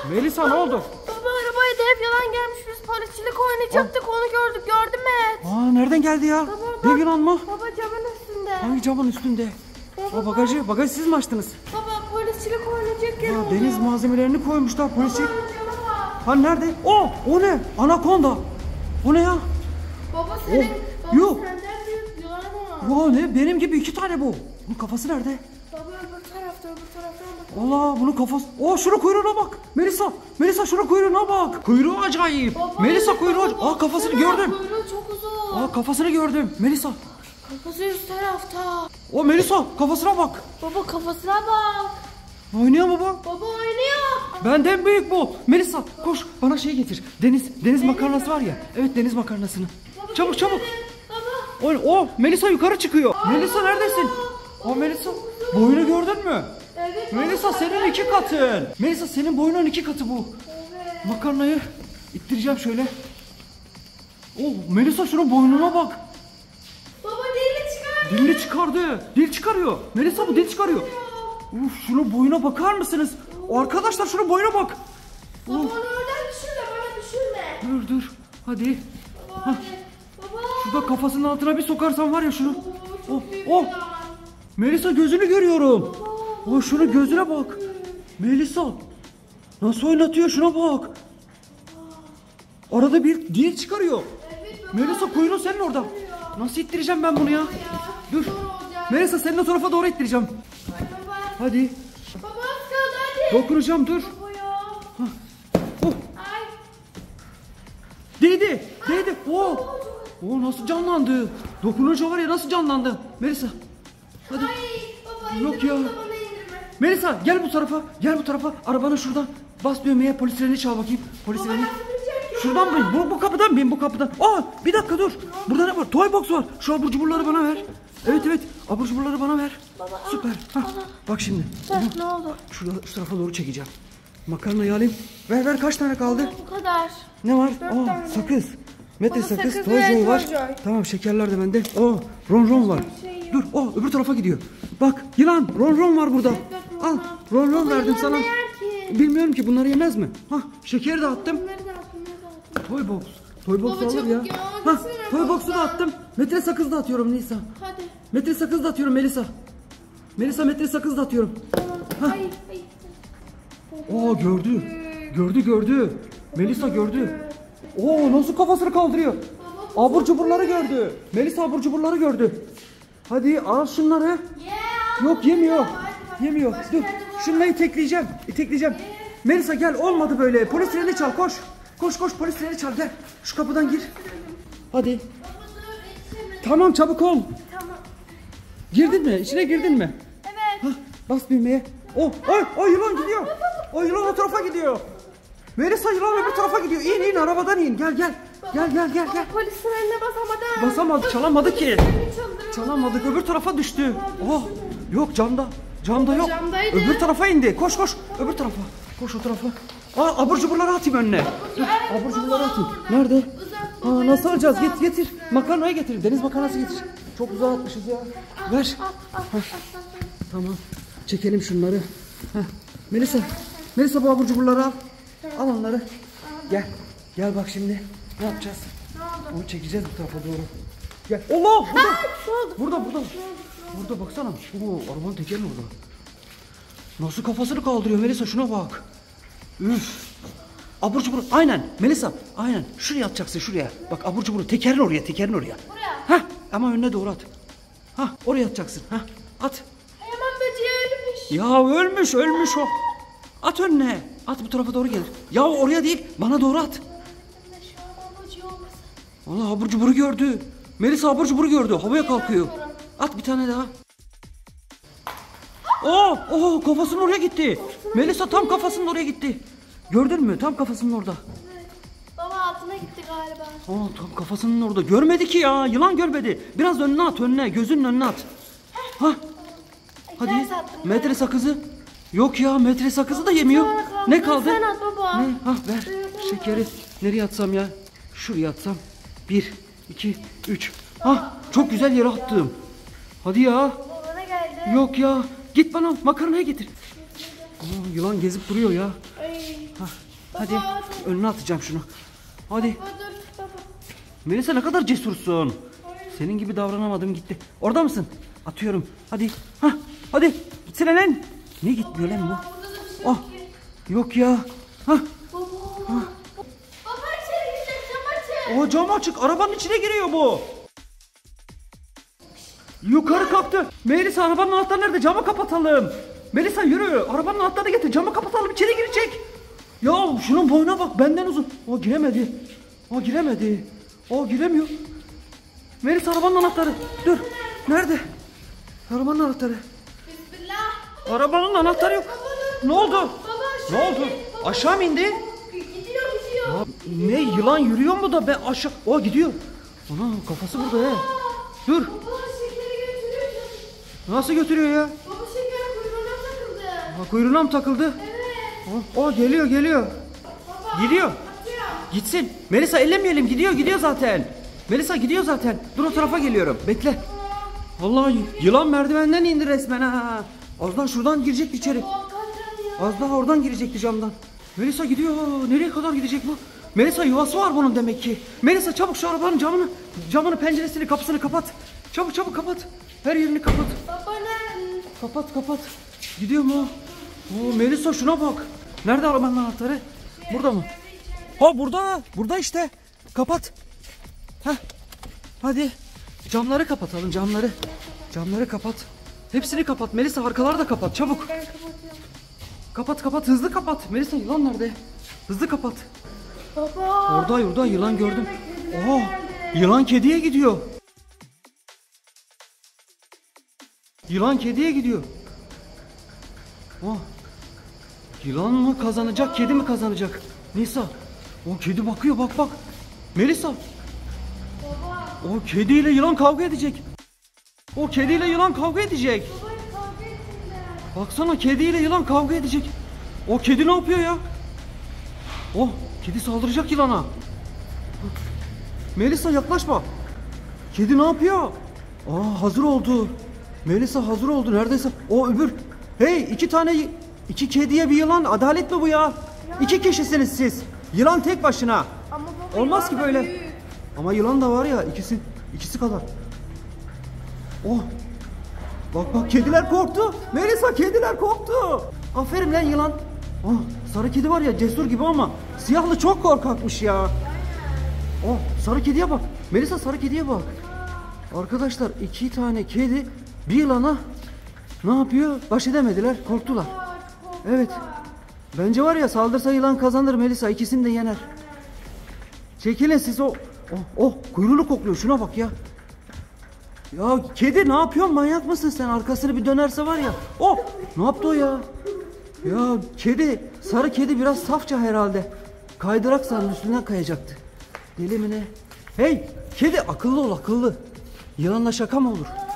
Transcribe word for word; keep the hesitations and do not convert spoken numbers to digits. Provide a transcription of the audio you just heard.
Melisa ne oldu? Baba arabaya dev yılan gelmiş. Biz polisçilik oynayacaktık. Aa. Onu gördük. Gördün mü? Aa, nereden geldi ya? Baba, dev yılan mı? Baba camın üstünde. Hangi camın üstünde? Baba, o bagajı, bagajı siz mi açtınız? Baba polisçilik oynayacak yer Aa, oldu. deniz malzemelerini koymuşlar polisçilik. Ha nerede? O, o ne? Anakonda. O ne ya? Baba senin, oh. baba Yok. senden büyük yılan var. Ya ne? Benim gibi iki tane bu. Bunun kafası nerede? Baba öbür tarafta, öbür taraftan bak. Allah, bunun kafası. Oh, şunun kuyruğuna bak. Melisa, Melisa şunun kuyruğuna bak. Kuyruğu acayip. Baba, Melisa evet, kuyruğu. baba, Aa, kafasını sana, gördüm. Kuyruğu çok uzun. Aa, kafasını gördüm. Melisa. Kafası üst tarafta. O Melisa, kafasına bak. Baba kafasına bak. Oynuyor mu bu? Baba oynuyor. Benden büyük bu. Melisa koş bana şey getir. Deniz deniz makarnası var ya. Evet, deniz makarnasını. Baba, Çabuk getirin. çabuk. Baba. O, o Melisa yukarı çıkıyor. Aa, Melisa neredesin? O Melisa, boyunu gördün mü? Evet. Melisa senin iki katın. Melisa senin boyunun iki katı bu. Evet. Makarnayı ittireceğim şöyle. Oh, Melisa şunun boynuna bak. Baba dili çıkar. Dilini çıkardı. Dil çıkarıyor. Melisa bu dil çıkarıyor. Uf, şunun boyuna bakar mısınız? Arkadaşlar şunun boyuna bak. Baba onu oradan düşürme, bana düşürme. Dur dur. Hadi. Baba. Hah. Baba. Şurada kafasının altına bir sokarsam var ya şunu. Baba, çok Oh, büyük oh. yılan. Melisa gözünü görüyorum. Oh, şunun gözüne bak. Melisa. Nasıl oynatıyor, şuna bak. Arada bir dil çıkarıyor. Evet baba. Melisa kuyruğu senin orada. Nasıl ittireceğim ben bunu ya? Dur. Melisa senin o tarafa doğru ittireceğim. Ay baba. Hadi. Baba az kaldı hadi. Dokunacağım, dur. Baba ya. Oh. Ay. Değdi. Değdi. Oh. Oh, nasıl canlandı. Dokununca var ya nasıl canlandı. Melisa. Hadi. Ay baba Yok indirme, ya. bana indirme. Melisa gel bu tarafa. Gel bu tarafa. Arabanın şuradan. Bas düğmeye, polis freni çal bakayım. Polis Baba freni. nasıl binecek ki? Şuradan bin. Bu, bu kapıdan bin, bu kapıdan. Aa, bir dakika dur. Burada ne var? Toy box var. Şu abur cuburları bana ver. Evet evet. Abur cuburları bana ver. Baba, Süper. al, Hah, al. bak şimdi. Heh, ne oldu? Şurada, şu tarafa doğru çekeceğim. Makarnayı alayım. Ver ver, kaç tane kaldı? Bu kadar. Ne var? Dört Aa, tane. sakız. Mete Baba, sakız, sakız toy ve joy var. Toy Joy. Tamam, şekerler de bende. Aa, ron ron var. Başka bir şey yok. Dur, o öbür tarafa gidiyor. Bak, yılan, ron ron var burada. Evet, Al, baba. ron ron Baba, verdim yılan sana. ne yer ki? Bilmiyorum ki, bunları yemez mi? Hah, şekeri de attım. Bunları da at, bunları da at. Toy box. Toy box Baba, alır çabuk ya. ya, Hah, gitsene toy box'u da box'tan. attım. Metre sakız da atıyorum Nisa. Hadi. Metre sakız da atıyorum Melisa. Melisa, metre sakız da atıyorum. Tamam. Ay, ay. Oo, gördü. Gördü gördü. Melisa gördü. Oo, nasıl kafasını kaldırıyor. Abur cuburları gördü. Melisa abur cuburları gördü. Hadi al şunları. Yeah. Yok, yemiyor. Hadi, Yemiyor. başka Dur. yerde var. Şunları itekleyeceğim. İtekleyeceğim. Melisa gel, olmadı böyle. Polis freni çal, koş. Koş koş, polis freni çal, gel. Şu kapıdan gir. Hadi. Baba dur, yetişemedim. Tamam, çabuk ol. Tamam. Girdin mi? İçine girdin mi? Evet. Hah, bas düğmeye. O, o, o yılan gidiyor. O yılan o tarafa gidiyor. Melisa, yılan öbür tarafa gidiyor. İn in, arabadan in. Gel gel. Gel gel gel gel. Polis frenine basamadım. Basamadı, çalamadı ki. Beni çaldıramadı. Çalamadık, öbür tarafa düştü. Oh, yok camda. Camda yok. Camdaydı. Öbür tarafa indi. Koş koş. Öbür tarafa. Koş o tarafa. Aa, abur cuburları atayım önüne. Dur, Evet, abur baba, cuburları atayım. orada. Nerede? Uzak Aa, baba, nasıl alacağız? uzak. Git getir. Makarnayı getir. Deniz makarnası getir. Çok uzağa atmışız ya. Ver. Hah, tamam. Çekelim şunları. Heh. Melisa. Melisa, bu abur cuburları al. Al onları. Gel. Gel bak şimdi. Ne yapacağız? Ne oldu? Onu çekeceğiz bu tarafa doğru. Gel. Allah! Burada. Ne oldu? Burada burada. Burada baksana. Oo, arabanın tekeri orada. Nasıl kafasını kaldırıyor Melisa, şuna bak. Üf. Abur cubur. Aynen Melisa. Aynen. Şuraya atacaksın, şuraya. Bak, abur cuburu tekerin oraya, tekerin oraya. Buraya. Hah, ama önüne doğru at. Hah, oraya atacaksın. Hah, at. Hemen böceği ölmüş. Ya ölmüş, ölmüş o. At önüne. At, bu tarafa doğru gelir. Ya oraya değil, bana doğru at. Şu an böceği olmasın. Vallahi abur cuburu gördü. Melisa abur cuburu gördü. Havaya kalkıyor. At bir tane daha. Oh, oh, kafasının oraya gitti. Melisa tam kafasının oraya gitti. Gördün mü? Tam kafasının orada. Evet. Baba altına gitti galiba. Oh, tam kafasının orada. Görmedi ki ya. Yılan görmedi. Biraz önüne at, önüne. Gözünün önüne at. Hah. Hadi. Ters attım. Metre sakızı. Yok ya, metre sakızı da yemiyor. Ne kaldı? Sen at baba. Ne? Hah, ver. Şekeri. Nereye atsam ya? Şuraya atsam. Bir, iki, üç. Hah, çok güzel yere attım. Hadi ya. Baba ne geldi? Yok ya. Git bana makarnayı getir. Aa, yılan gezip duruyor ya. Ay. Hah, hadi Baba, önüne atacağım şunu. Hadi. Baba dur baba. Melisa ne kadar cesursun. Senin gibi davranamadım gitti. Orada mısın? Atıyorum. Hadi. Hah, hadi. Gitsene lan. Niye gitmiyor lan bu? Burada da bir şey Oh. yok ki. Yok ya. Hah. Baba. Baba içeri girecek, cam açın. O cam açık. Arabanın içine giriyor bu. Yukarı kalktı. Melisa arabanın anahtarı nerede? Camı kapatalım. Melisa yürü. Arabanın anahtarını getir. Camı kapatalım. İçeri girecek. Ya şunun boyuna bak. Benden uzun. O giremedi. O giremedi. O giremiyor. Melisa arabanın anahtarı. Dur. Nerede? Arabanın anahtarı. Bismillah. Arabanın anahtarı yok. Ne oldu? Baba Ne aşağı oldu? in. Baba, Aşağı mı indi? Gidiyor gidiyor. Ya, ne yılan yürüyor mu da ben aşağı... O gidiyor. Ana kafası burada he. Dur. Baba şekeri götürüyor. Nasıl götürüyor ya? Baba şeker kuyruğuna takıldı. Ha, kuyruğuna mı takıldı? Evet. O, o geliyor geliyor. Baba. Gidiyor. Atıyor. Gitsin. Melisa ellemeyelim. Gidiyor gidiyor zaten. Melisa gidiyor zaten. Dur o tarafa geliyorum. Bekle. Vallahi yılan merdivenden indi resmen ha. Az daha şuradan girecekti içeri. Baba kaçın ya. Az daha oradan girecekti camdan. Melisa gidiyor. Nereye kadar gidecek bu? Melisa yuvası var bunun demek ki. Melisa çabuk şu arabanın camını, camını, penceresini, kapısını kapat. Çabuk çabuk kapat. Her yerini kapat. Baba nerede? Kapat kapat. Gidiyor mu? Oo, Melisa şuna bak. Nerede arabanın anahtarı? Burada mı? Ha burada. Burada işte. Kapat. Heh. Hadi. Camları kapatalım camları. Camları kapat. Hepsini kapat. Melisa arkaları da kapat çabuk. Ben kapatıyorum. Kapat kapat hızlı kapat. Melisa yılan nerede? Hızlı kapat. Baba. Orada orada yılan gördüm. Oha yılan kediye gidiyor. Yılan kediye gidiyor. Oh. Yılan mı kazanacak, kedi mi kazanacak? Nisa. O kedi bakıyor bak bak. Melisa. Baba. O kediyle yılan kavga edecek. O kediyle yılan kavga edecek. Baba kavga etsinler. Baksana kediyle yılan kavga edecek. O kedi ne yapıyor ya? Oh kedi saldıracak yılana. Melisa yaklaşma. Kedi ne yapıyor? Aa hazır oldu. Melisa hazır oldu neredeyse. O öbür. Hey iki tane iki kediye bir yılan. Adalet mi bu ya? İki kişisiniz siz. Yılan tek başına. Ama baba Olmaz ki yılan da böyle. büyük. Ama yılan da var ya ikisi ikisi kadar. Oh. Bak bak kediler korktu. Melisa kediler korktu. Aferin lan yılan. Oh, sarı kedi var ya cesur gibi ama siyahlı çok korkakmış ya. Oh sarı kediye bak. Melisa sarı kediye bak. Arkadaşlar iki tane kedi bir yılana ne yapıyor? Baş edemediler. Korktular. Evet. Bence var ya saldırsa yılan kazanır Melisa. İkisini de yener. Çekilin siz o. Oh, oh kuyruğunu kokluyor. Şuna bak ya. Ya kedi ne yapıyorsun? Manyak mısın sen? Arkasını bir dönerse var ya. Oh ne yaptı o ya? Ya kedi, sarı kedi biraz safça herhalde. Kaydırak sanın üstünden kayacaktı. Deli mi ne? Hey kedi akıllı ol akıllı. Yılanla şaka mı olur?